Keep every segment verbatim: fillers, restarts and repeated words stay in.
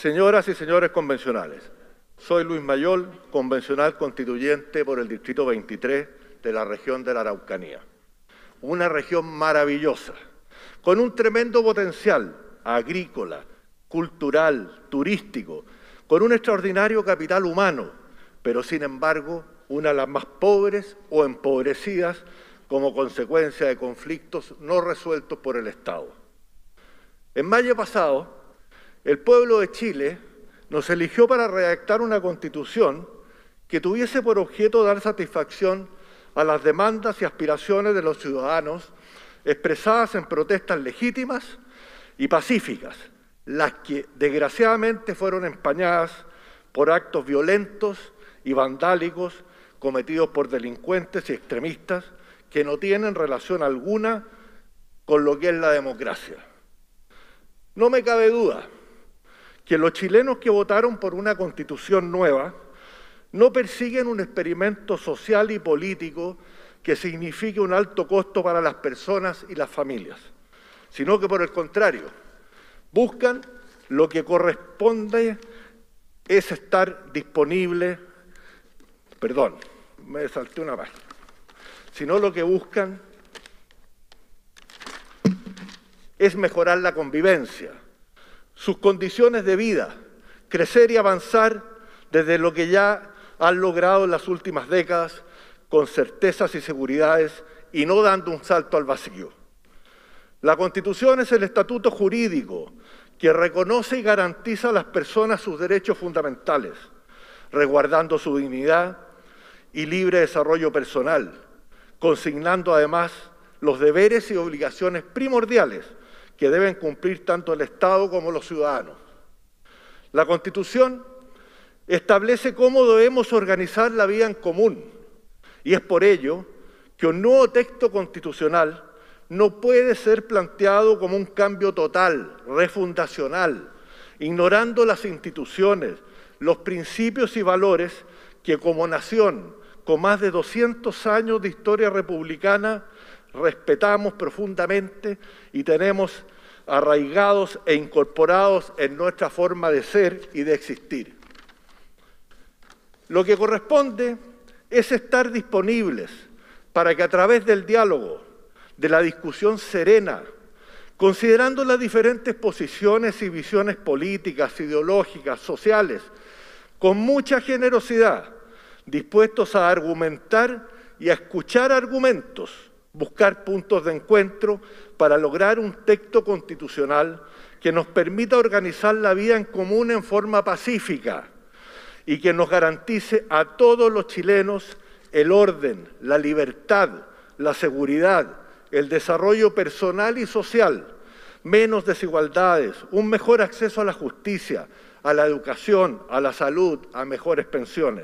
Señoras y señores convencionales, soy Luis Mayol, convencional constituyente por el Distrito veintitrés de la región de la Araucanía. Una región maravillosa, con un tremendo potencial agrícola, cultural, turístico, con un extraordinario capital humano, pero sin embargo una de las más pobres o empobrecidas como consecuencia de conflictos no resueltos por el Estado. En mayo pasado, el pueblo de Chile nos eligió para redactar una Constitución que tuviese por objeto dar satisfacción a las demandas y aspiraciones de los ciudadanos expresadas en protestas legítimas y pacíficas, las que desgraciadamente fueron empañadas por actos violentos y vandálicos cometidos por delincuentes y extremistas que no tienen relación alguna con lo que es la democracia. No me cabe duda que los chilenos que votaron por una Constitución nueva no persiguen un experimento social y político que signifique un alto costo para las personas y las familias, sino que por el contrario, buscan lo que corresponde es estar disponible, perdón, me salté una página, sino lo que buscan es mejorar la convivencia, sus condiciones de vida, crecer y avanzar desde lo que ya han logrado en las últimas décadas con certezas y seguridades y no dando un salto al vacío. La Constitución es el estatuto jurídico que reconoce y garantiza a las personas sus derechos fundamentales, resguardando su dignidad y libre desarrollo personal, consignando además los deberes y obligaciones primordiales que deben cumplir tanto el Estado como los ciudadanos. La Constitución establece cómo debemos organizar la vida en común y es por ello que un nuevo texto constitucional no puede ser planteado como un cambio total, refundacional, ignorando las instituciones, los principios y valores que como nación, con más de doscientos años de historia republicana, respetamos profundamente y tenemos arraigados e incorporados en nuestra forma de ser y de existir. Lo que corresponde es estar disponibles para que a través del diálogo, de la discusión serena, considerando las diferentes posiciones y visiones políticas, ideológicas, sociales, con mucha generosidad, dispuestos a argumentar y a escuchar argumentos, buscar puntos de encuentro para lograr un texto constitucional que nos permita organizar la vida en común en forma pacífica y que nos garantice a todos los chilenos el orden, la libertad, la seguridad, el desarrollo personal y social, menos desigualdades, un mejor acceso a la justicia, a la educación, a la salud, a mejores pensiones.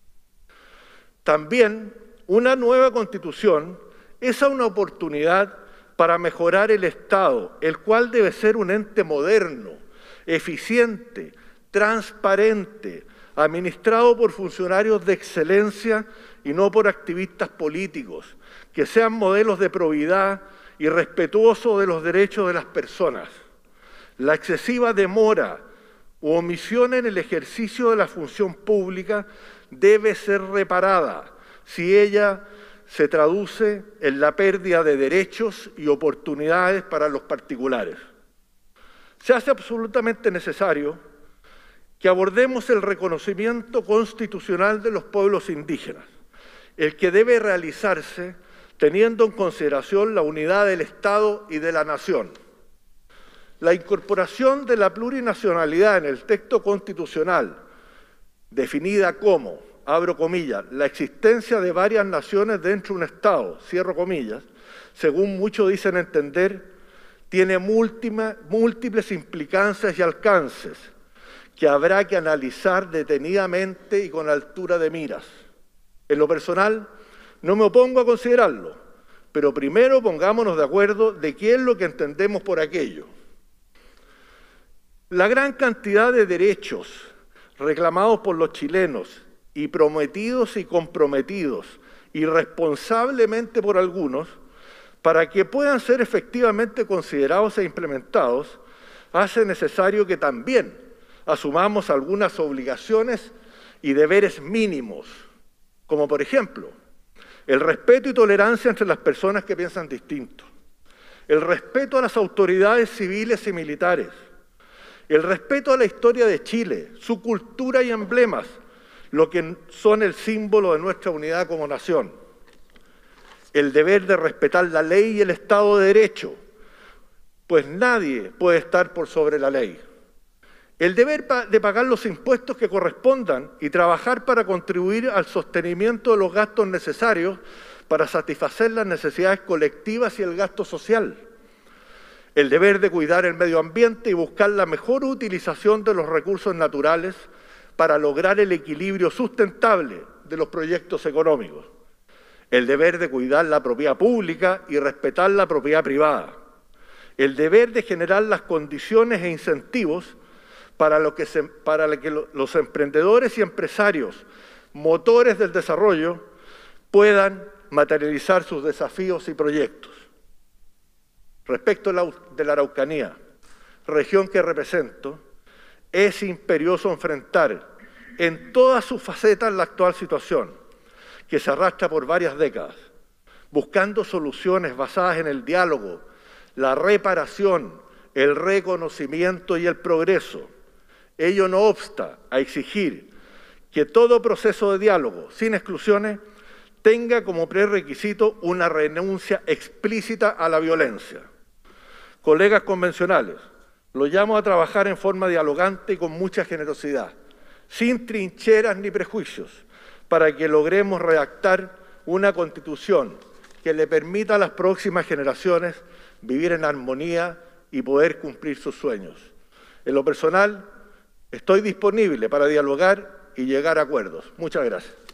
También una nueva Constitución es una oportunidad para mejorar el Estado, el cual debe ser un ente moderno, eficiente, transparente, administrado por funcionarios de excelencia y no por activistas políticos, que sean modelos de probidad y respetuosos de los derechos de las personas. La excesiva demora u omisión en el ejercicio de la función pública debe ser reparada si ella se traduce en la pérdida de derechos y oportunidades para los particulares. Se hace absolutamente necesario que abordemos el reconocimiento constitucional de los pueblos indígenas, el que debe realizarse teniendo en consideración la unidad del Estado y de la nación. La incorporación de la plurinacionalidad en el texto constitucional, definida como, abro comillas, la existencia de varias naciones dentro de un Estado, cierro comillas, según muchos dicen entender, tiene múltiples implicancias y alcances que habrá que analizar detenidamente y con altura de miras. En lo personal, no me opongo a considerarlo, pero primero pongámonos de acuerdo de qué es lo que entendemos por aquello. La gran cantidad de derechos reclamados por los chilenos y prometidos y comprometidos irresponsablemente por algunos, para que puedan ser efectivamente considerados e implementados, hace necesario que también asumamos algunas obligaciones y deberes mínimos, como por ejemplo, el respeto y tolerancia entre las personas que piensan distinto, el respeto a las autoridades civiles y militares, el respeto a la historia de Chile, su cultura y emblemas, lo que son el símbolo de nuestra unidad como nación, el deber de respetar la ley y el Estado de Derecho, pues nadie puede estar por sobre la ley. El deber de pagar los impuestos que correspondan y trabajar para contribuir al sostenimiento de los gastos necesarios para satisfacer las necesidades colectivas y el gasto social. El deber de cuidar el medio ambiente y buscar la mejor utilización de los recursos naturales para lograr el equilibrio sustentable de los proyectos económicos. El deber de cuidar la propiedad pública y respetar la propiedad privada. El deber de generar las condiciones e incentivos para, lo que se, para que lo, los emprendedores y empresarios, motores del desarrollo, puedan materializar sus desafíos y proyectos. Respecto la, de la Araucanía, región que represento, es imperioso enfrentar en todas sus facetas la actual situación, que se arrastra por varias décadas, buscando soluciones basadas en el diálogo, la reparación, el reconocimiento y el progreso. Ello no obsta a exigir que todo proceso de diálogo, sin exclusiones, tenga como prerequisito una renuncia explícita a la violencia. Colegas convencionales, los llamo a trabajar en forma dialogante y con mucha generosidad, sin trincheras ni prejuicios, para que logremos redactar una Constitución que le permita a las próximas generaciones vivir en armonía y poder cumplir sus sueños. En lo personal, estoy disponible para dialogar y llegar a acuerdos. Muchas gracias.